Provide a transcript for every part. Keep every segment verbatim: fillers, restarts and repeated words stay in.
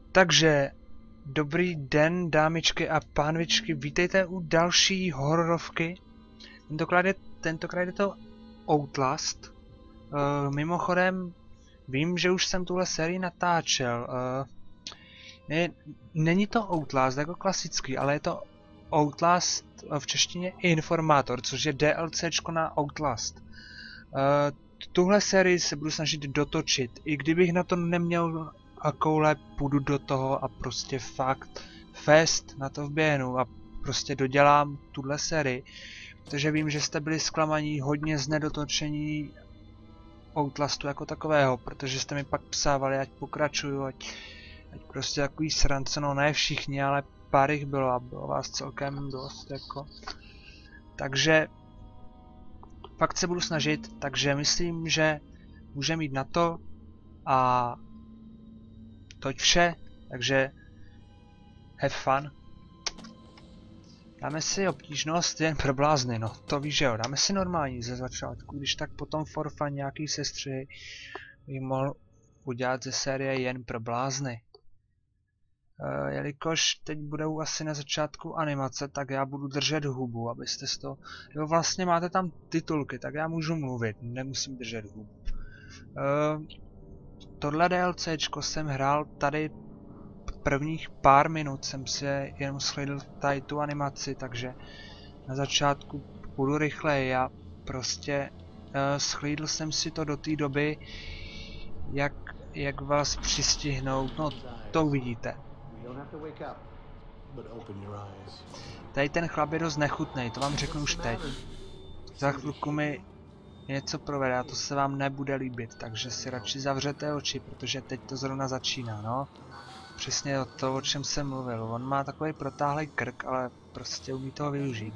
Takže, dobrý den, dámičky a pánvičky, vítejte u další hororovky. Tentokrát je, tentokrát je to Outlast. Uh, mimochodem, vím, že už jsem tuhle sérii natáčel. Uh, ne, není to Outlast jako klasický, ale je to Outlast v češtině Informátor, což je DLCčko na Outlast. Uh, tuhle sérii se budu snažit dotočit, i kdybych na to neměl a koule, půjdu do toho a prostě fakt fest na to vběhnu a prostě dodělám tuhle sérii, protože vím, že jste byli zklamaní hodně z nedotočení Outlastu jako takového, protože jste mi pak psávali, ať pokračuju, ať, ať prostě takový srance, no ne všichni, ale pár jich bylo a bylo vás celkem dost jako. Takže fakt se budu snažit, takže myslím, že můžeme jít na to a toť vše, takže have fun. Dáme si obtížnost jen pro blázny, no to víš, že jo, dáme si normální ze začátku, když tak potom for fun nějaký sestřihy bych mohl udělat ze série jen pro blázny. E, jelikož teď budou asi na začátku animace, tak já budu držet hubu, abyste z toho... Jo, vlastně máte tam titulky, tak já můžu mluvit, nemusím držet hubu. E, Tohle DLCčko jsem hrál tady prvních pár minut, jsem si jenom shlédl tady tu animaci, takže na začátku půjdu rychleji a prostě uh, shlédl jsem si to do té doby, jak, jak vás přistihnout, no to uvidíte. Tady ten chlap je dost nechutnej, to vám řeknu už teď. Za chvilku mi něco provede a to se vám nebude líbit, takže si radši zavřete oči, protože teď to zrovna začíná, no. Přesně to, o čem jsem mluvil. On má takový protáhlý krk, ale prostě umí toho využít.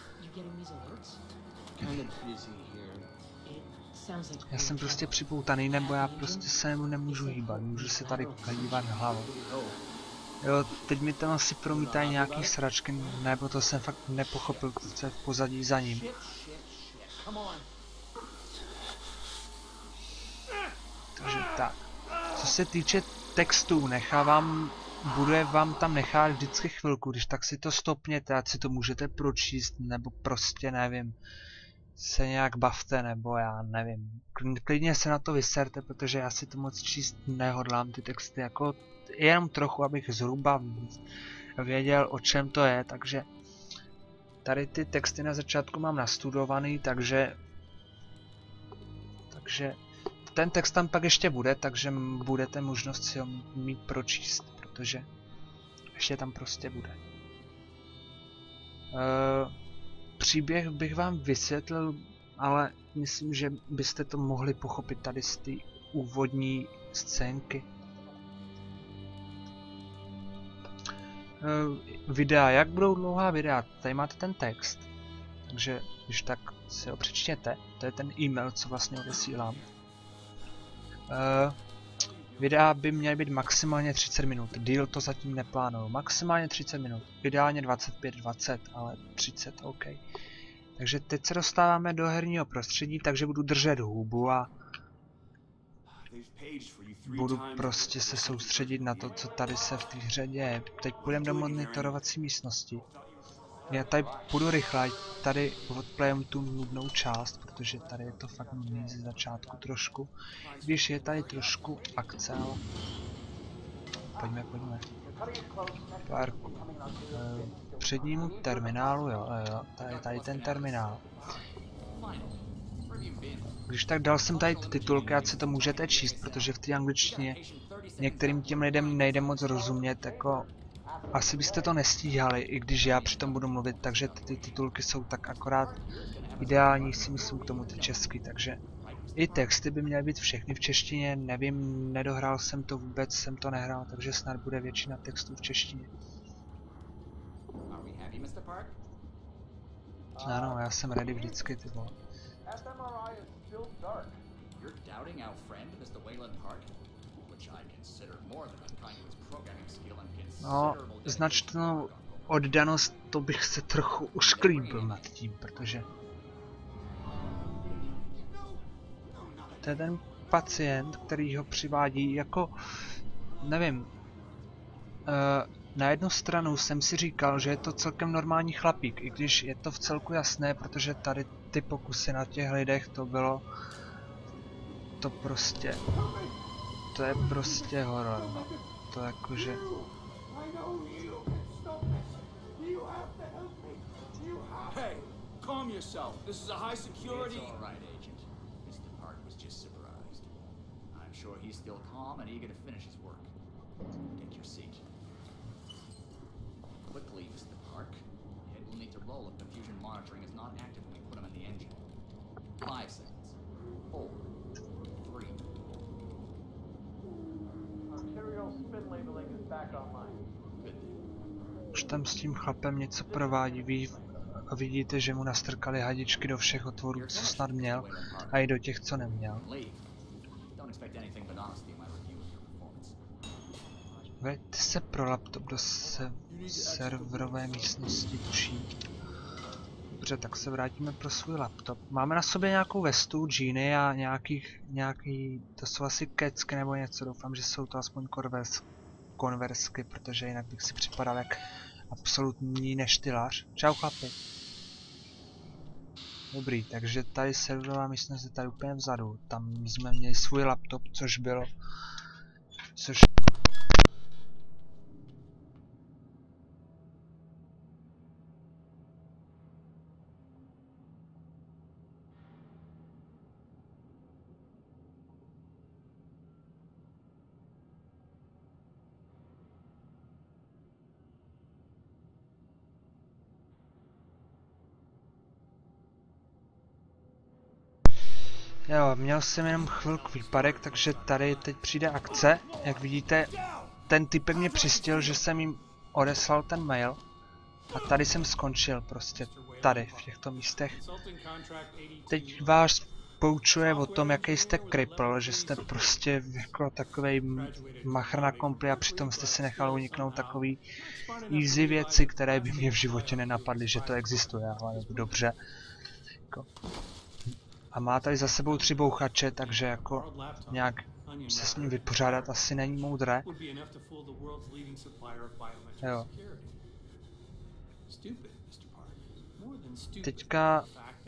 Já jsem prostě připoutaný, nebo já prostě se mu nemůžu hýbat, můžu se tady hýbat hlavou. Jo, teď mi tam asi promítají nějaký sračky, nebo to jsem fakt nepochopil, co je v pozadí za ním. Takže tak. Co se týče textů, nechávám, bude vám tam nechat vždycky chvilku, když tak si to stopněte, ať si to můžete pročíst, nebo prostě nevím, se nějak bavte, nebo já nevím. Klidně se na to vyserte, protože já si to moc číst nehodlám, ty texty, jako jenom trochu, abych zhruba věděl, o čem to je, takže tady ty texty na začátku mám nastudovaný, takže takže ten text tam pak ještě bude, takže budete možnost si ho mít pročíst, protože ještě tam prostě bude. Uh, příběh bych vám vysvětlil, ale myslím, že byste to mohli pochopit tady z té úvodní scénky. Uh, videa, jak budou dlouhá videa? Tady máte ten text, takže když tak si ho přečtěte, to je ten e-mail, co vlastně odesílám. Uh, videa by měly být maximálně třicet minut, díl to zatím neplánuju, maximálně třicet minut, ideálně dvacet pět dvacet, ale třicet OK. Takže teď se dostáváme do herního prostředí, takže budu držet hubu a budu prostě se soustředit na to, co tady se v té hře děje. Teď půjdeme do monitorovací místnosti. Já tady půjdu rychle, tady odplayem tu nudnou část, protože tady je to fakt nudný ze začátku trošku. Když je tady trošku akce, ale... Pojďme, pojďme. Parku. E, přednímu terminálu, jo, jo, tady, tady ten terminál. Když tak dal jsem tady titulky, ať si to můžete číst, protože v té angličtině některým těm lidem nejde moc rozumět, jako... Asi byste to nestíhali, i když já přitom budu mluvit, takže ty titulky jsou tak akorát ideální, si myslím, k tomu ty česky, takže i texty by měly být všechny v češtině, nevím, nedohrál jsem to vůbec, jsem to nehrál, takže snad bude většina textů v češtině. Ano, já jsem ready vždycky, ty vole. No, značnou oddanost, to bych se trochu ušklíbil nad tím, protože to je ten pacient, který ho přivádí jako, nevím, na jednu stranu jsem si říkal, že je to celkem normální chlapík, i když je to v celku jasné, protože tady ty pokusy na těch lidech, to bylo... To prostě... To je prostě horor, no. To jakože... Hey, calm yourself. This is a high security... It's all right, Agent. Mister Park was just surprised. I'm sure he's still calm and eager to finish his work. Take your seat. Quickly, Mister Park. Head will need to roll if the fusion monitoring is not active when we put him in the engine. Five seconds. Four. Three. Arterial spin labeling is back online. Good. Už tam s tím chlapem něco provádí, ví, a vidíte, že mu nastrkali hadičky do všech otvorů, co snad měl, a i do těch, co neměl. Veďte se pro laptop do se serverové místnosti, tuším. Dobře, tak se vrátíme pro svůj laptop. Máme na sobě nějakou vestu, džíny a nějakých, nějaký, to jsou asi kecky nebo něco, doufám, že jsou to aspoň konvers, konversky, protože jinak bych si připadal jak absolutní neštilář. Čau chlapi. Dobrý, takže tady serverová místnost je tady úplně vzadu. Tam jsme měli svůj laptop, což bylo... Což... Jo, měl jsem jenom chvilku výpadek, takže tady teď přijde akce. Jak vidíte, ten typek mě přistil, že jsem jim odeslal ten mail. A tady jsem skončil prostě, tady, v těchto místech. Teď vás poučuje o tom, jaký jste kripl, že jste prostě jako takovej machr na kompli a přitom jste si nechal uniknout takový easy věci, které by mě v životě nenapadly, že to existuje, ale dobře. Jako. A má tady za sebou tři bouchače, takže jako nějak se s ním vypořádat asi není moudré. Jo. Teďka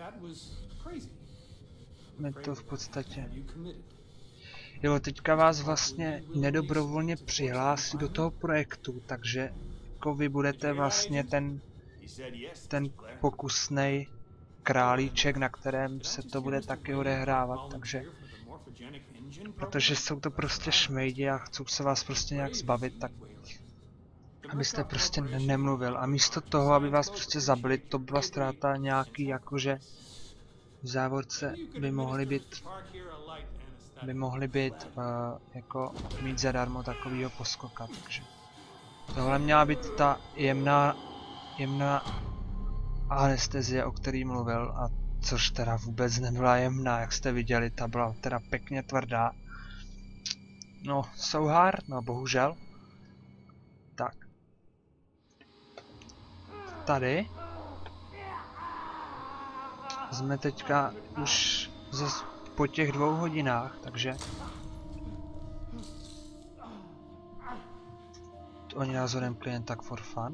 mi to v podstatě... Jo, teďka vás vlastně nedobrovolně přihlásí do toho projektu, takže jako vy budete vlastně ten, ten pokusnej králíček, na kterém se to bude taky odehrávat, takže protože jsou to prostě šmejdi a chcou se vás prostě nějak zbavit, tak abyste prostě ne nemluvil a místo toho, aby vás prostě zabili, to byla ztráta nějaký jakože v závorce by mohly být by mohly být uh, jako mít zadarmo takovýho poskoka, takže tohle měla být ta jemná jemná anestezie, o který mluvil, a což teda vůbec nebyla jemná, jak jste viděli, ta byla teda pěkně tvrdá. No, so hard, no bohužel. Tak. Tady jsme teďka už zase po těch dvou hodinách, takže oni nás odemkli jen tak for fun.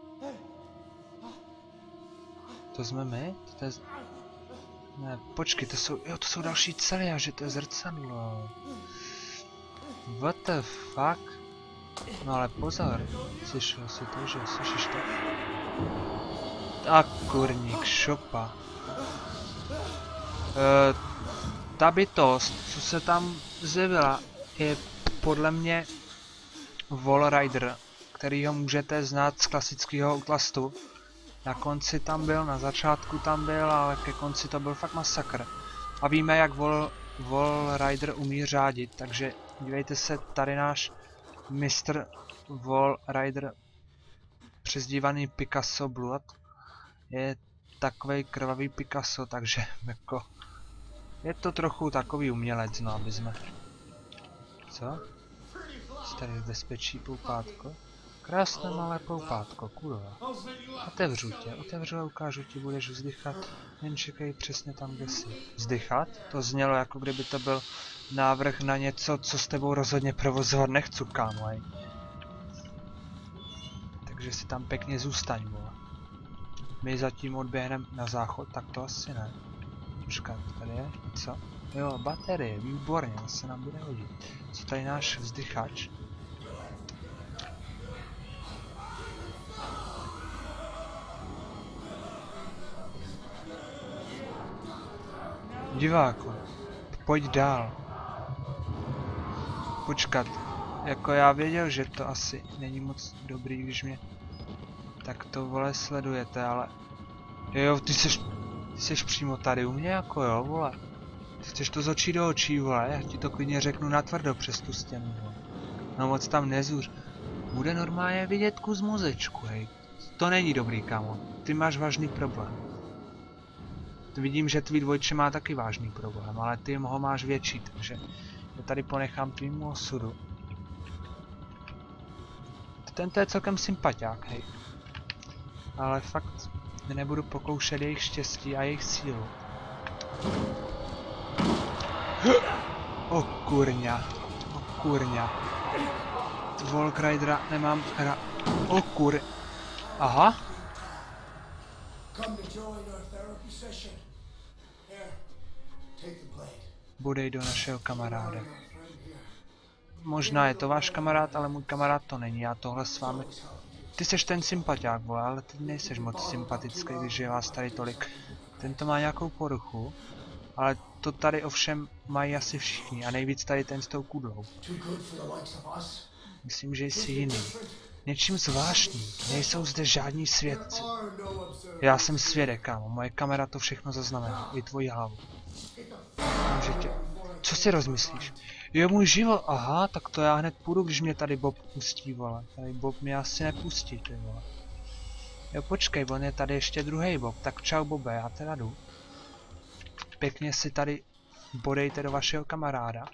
To jsme my? To je... Ne, počkej, to jsou... Jo, to jsou další cely, a že to je zrcadlo. What the fuck? No ale pozor. Slyšel jsi to, že? Slyšíš to? Tak kurník, šopa. E, ta bytost, co se tam zjevila, je podle mě Wall Rider, kterýho můžete znát z klasického Outlastu. Na konci tam byl, na začátku tam byl, ale ke konci to byl fakt masakr. A víme, jak Wall, Wall Rider umí řádit, takže dívejte se, tady náš mistr Wall Rider, přezdívaný Picasso Blood, je takovej krvavý Picasso, takže jako... Je to trochu takový umělec, no, aby jsme... Co? Jsi tady v bezpečí, poupátko? Krásné malé poupátko, kurva. Otevřu tě, otevřu a ukážu ti, budeš vzdychat, jen čekej přesně tam, kde jsi. Vzdychat? To znělo, jako kdyby to byl návrh na něco, co s tebou rozhodně provozovat nechci, kámo, hej. Takže si tam pěkně zůstaň, vole. My zatím odběhneme na záchod, tak to asi ne. Počkat, tady je, co? Jo, baterie, výborně, to se nám bude hodit. Co tady náš vzdychač? Diváku, pojď dál. Počkat, jako já věděl, že to asi není moc dobrý, když mě tak to, vole, sledujete, ale jo, ty seš, ty seš přímo tady u mě, jako jo, vole. Chceš to z očí do očí, vole, já ti to klidně řeknu natvrdo přes tu stěnu, vole. No moc tam nezuř. Bude normálně vidět kus mozečku, hej. To není dobrý, kámo. Ty máš vážný problém. Vidím, že tvý dvojče má taky vážný problém, ale ty ho máš větší, takže já tady ponechám tvýmu osudu. Tento je celkem sympatiák, hej. Ale fakt nebudu pokoušet jejich štěstí a jejich sílu. O kurňa, o kurňa. Walk Ridera nemám hra. O kur... Aha. Budej do našeho kamaráda. Možná je to váš kamarád, ale můj kamarád to není, já tohle s vámi... Ty seš ten sympatiák, vole, ale ty nejseš moc sympatický, když je vás tady tolik. Tento má nějakou poruchu, ale to tady ovšem mají asi všichni a nejvíc tady ten s tou kudlou. Myslím, že jsi jiný. Něčím zvláštní, nejsou zde žádní svědci. Já jsem svědek, kámo, moje kamera to všechno zaznamená, i tvoji hlavu. Můžete... Co si rozmyslíš? Jo, můj život, aha, tak to já hned půjdu, když mě tady Bob pustí, vole. Tady Bob mě asi nepustí, ty vole. Jo, počkej, on je tady ještě druhý Bob, tak čau Bobe, já teda jdu. Pěkně si tady bodejte do vašeho kamaráda.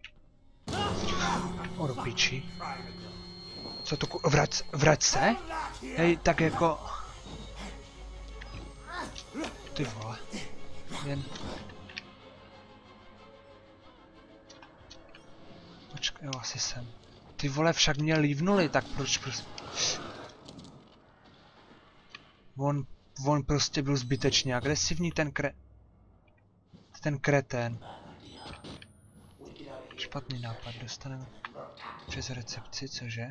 O, do piči. Co to ku... Vrať, vrať se? Hej, tak jako... Ty vole. Jen... Počkej, jo, asi jsem. Ty vole, však mě lívnuli, tak proč prostě... On, on prostě byl zbytečně agresivní, ten kre... Ten kretén. Špatný nápad, dostaneme přes recepci, cože?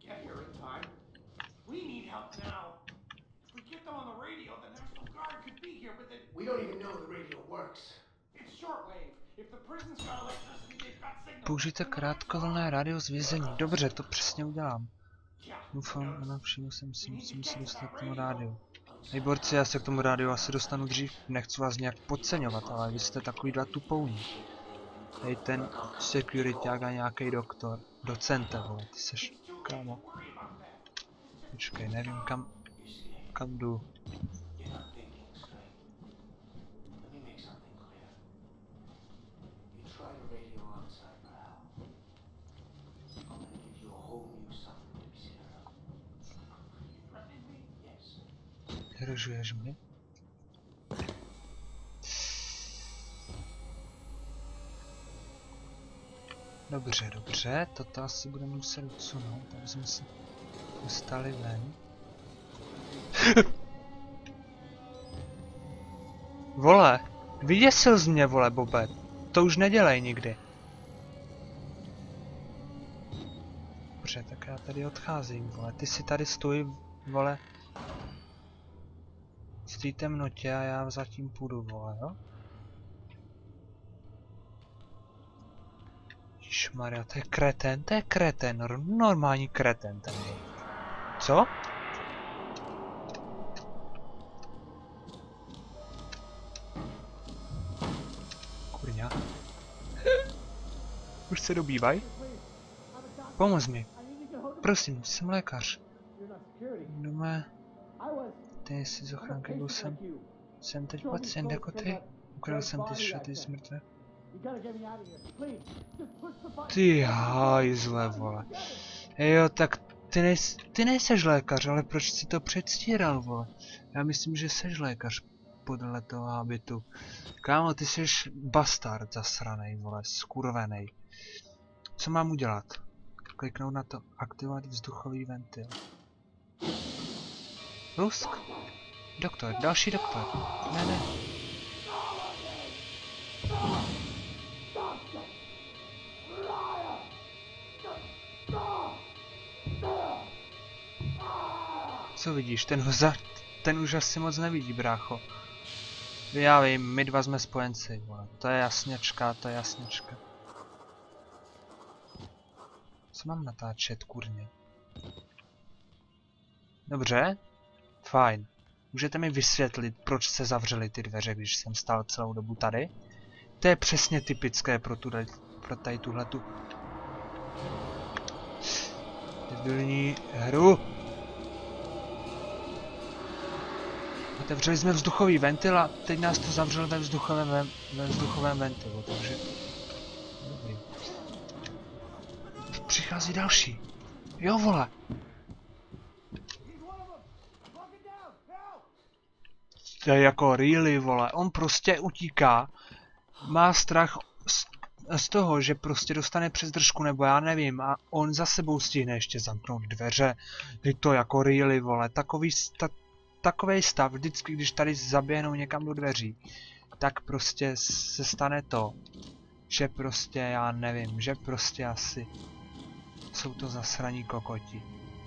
Použijte krátkovlnné rádio z vězení. Dobře, to přesně udělám. Doufám, ano, všiml jsem si, musím se dostat k tomu rádiu. Hej borci, já se k tomu rádiu asi dostanu dřív. Nechci vás nějak podceňovat, ale vy jste takový dva tupouní. Hej, ten security a nějaký doktor. Docente, vole, ty seš, kámo. Počkej, nevím kam, kam jdu. Vyhrožuješ mi? Dobře, dobře, toto asi budeme muset odsunout, tak jsme se dostali ven. Vole, vyděsil z mě, vole, Bobe, to už nedělej nikdy. Dobře, tak já tady odcházím, vole, ty si tady stoj, vole, v té temnotě a já zatím půjdu, vole, jo? Ježišmarja, to je kreten, to je kreten, normální kreten ten je. Co? Kurňa. Už se dobývaj? Pomoz mi. Prosím, jsem lékař. Doma... Ty jsi z ochránky, byl jsem... Jsem teď pacient jako ty? Ukradl jsem ty šaty z mrtvé. Ty hajzle, vole. Jo, tak ty, nejs, ty nejseš lékař, ale proč si to předstíral, vole? Já myslím, že seš lékař podle toho habitu. Kámo, ty seš bastard zasranej, vole, skurvenej. Co mám udělat? Kliknout na to, aktivovat vzduchový ventil. Lusk. Doktor, další doktor. Ne, ne. Co vidíš? Ten ho za... Ten už asi moc nevidí, brácho. Já vím, my dva jsme spojenci, vole. To je jasněčka, to je jasněčka. Co mám natáčet, kurně? Dobře. Fajn. Můžete mi vysvětlit, proč se zavřely ty dveře, když jsem stál celou dobu tady? To je přesně typické pro, tu, pro tady tuhletu debilní hru. Otevřeli jsme vzduchový ventil a teď nás to zavřelo ve vzduchovém, ve vzduchovém ventilu, takže... Dobrý. Přichází další. Jo, vole. To je jako really, vole. On prostě utíká. Má strach z, z toho, že prostě dostane přes držku, nebo já nevím. A on za sebou stihne ještě zamknout dveře. Je to jako really, vole. Takový, ta, takovej stav, vždycky, když tady zaběhnou někam do dveří, tak prostě se stane to, že prostě, já nevím, že prostě asi jsou to zasraní kokoti.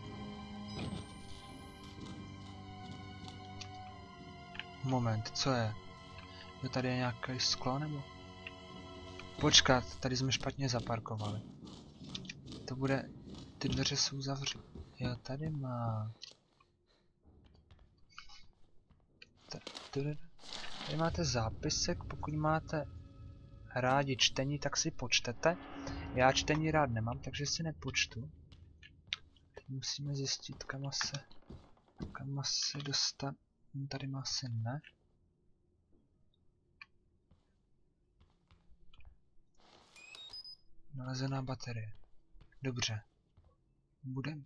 Moment, co je? Jo, tady je nějaké sklo, nebo? Počkat, tady jsme špatně zaparkovali. To bude... Ty dveře jsou zavřené. Jo, tady má... Tady máte zápisek, pokud máte rádi čtení, tak si počtete. Já čtení rád nemám, takže si nepočtu. Teď musíme zjistit, kam se... Kam se dostat... Tady má asi ne. Nalezená baterie. Dobře. Budem.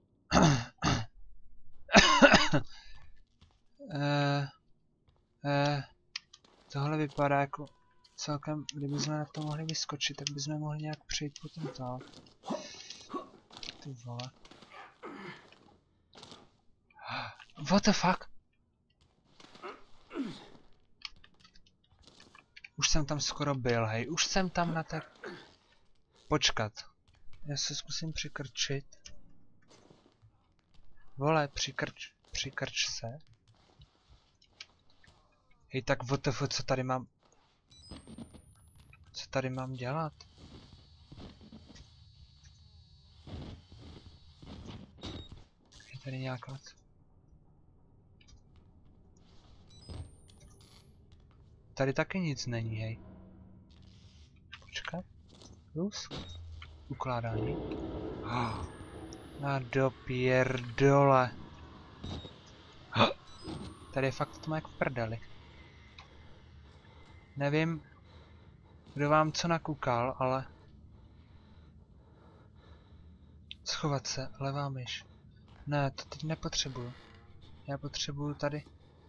eh, eh, tohle vypadá jako celkem, kdybychom na to mohli vyskočit, tak bychom mohli nějak přejít potom dál. Ty vole. What the fuck? Už jsem tam skoro byl, hej, už jsem tam na tak... Počkat. Já se zkusím přikrčit. Vole, přikrč, přikrč se. Hej, tak W T F, co tady mám... Co tady mám dělat? Je tady nějaká... Tady taky nic není, hej. Počkat. Lusk. Ukládání. Oh. A do pierdole. Oh. Tady je fakt to jak v prdeli. Nevím, kdo vám co nakukal, ale... Schovat se, levá myš. Ne, to teď nepotřebuju. Já potřebuju tady...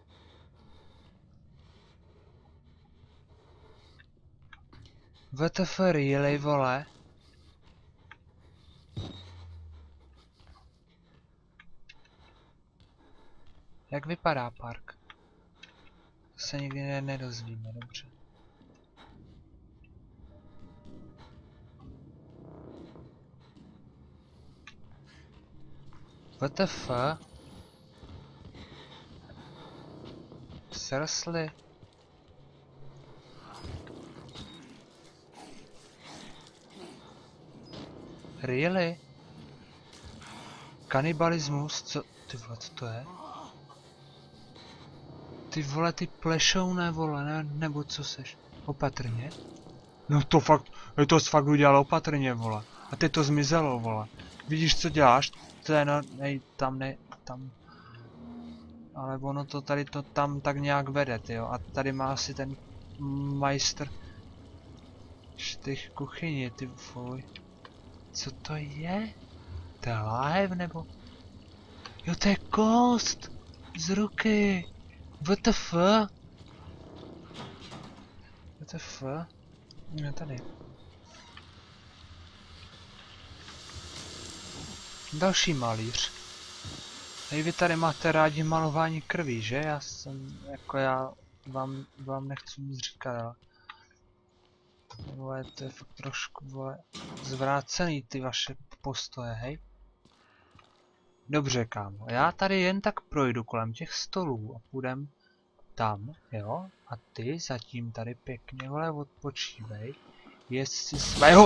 W T F, really, vole? Jak vypadá park? To se nikdy ne nedozvíme, dobře. W T F? Seriously? Really? Kanibalismus? Co? Ty vole, co to je? Ty vole, ty plešouné, vole, ne, nebo co seš? Opatrně? No to fakt, je to fakt udělal opatrně, vole. A teď to zmizelo, vole. Vidíš, co děláš? To je, no, nej, tam, ne, tam. Ale ono to tady to tam tak nějak vede, tyjo. A tady má asi ten majstr štych kuchyni, ty fuj. Co to je? To je láhev nebo? Jo, to je kost! Z ruky! W T F? W T F? Ne, tady. Další malíř. Hej, vy tady máte rádi malování krví, že? Já jsem, jako já vám, vám nechci nic říkat, ale... Vole, to je fakt trošku, vole, zvrácený ty vaše postoje, hej? Dobře, kámo, já tady jen tak projdu kolem těch stolů a půjdem tam, jo? A ty zatím tady pěkně, vole, odpočívej. Jestli svého...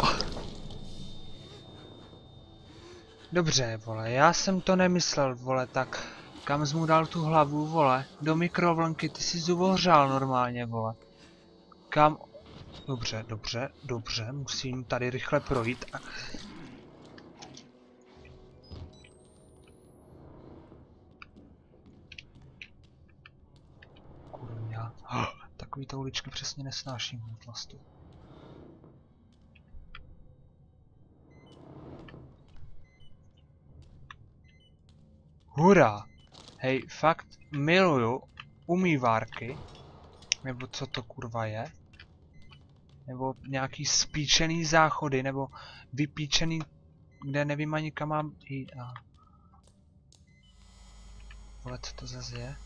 Dobře, vole, já jsem to nemyslel, vole, tak kam jsi mu dal tu hlavu, vole? Do mikrovlnky, ty jsi zuvohřál normálně, vole. Kam... Dobře, dobře, dobře, musím tady rychle projít a... Kurňa. Oh, takový to uličky přesně nesnáším v Outlastu. Hurá! Hej, fakt miluju umývárky. Nebo co to kurva je? Nebo nějaký spíčený záchody, nebo vypíčený, kde nevím ani kam mám jít. A... Vole, co to zase je?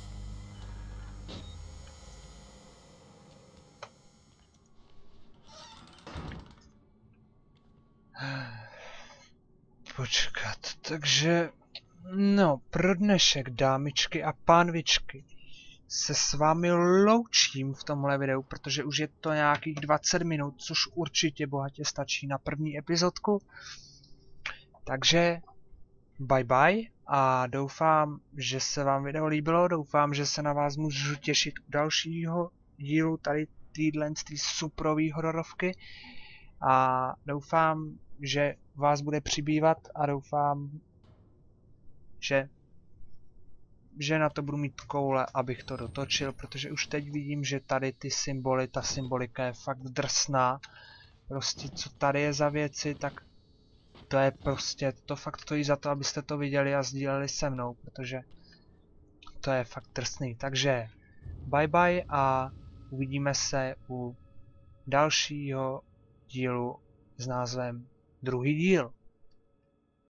Počkat, takže... No, pro dnešek, dámičky a pánvičky, se s vámi loučím v tomhle videu, protože už je to nějakých dvacet minut, což určitě bohatě stačí na první epizodku. Takže bye bye a doufám, že se vám video líbilo, doufám, že se na vás můžu těšit u dalšího dílu tady týhle tý superový hororovky a doufám, že vás bude přibývat a doufám, že že na to budu mít koule, abych to dotočil, protože už teď vidím, že tady ty symboly, ta symbolika je fakt drsná. Prostě co tady je za věci, tak to je prostě, to fakt stojí za to, abyste to viděli a sdíleli se mnou, protože to je fakt drsný. Takže bye bye a uvidíme se u dalšího dílu s názvem Druhý díl.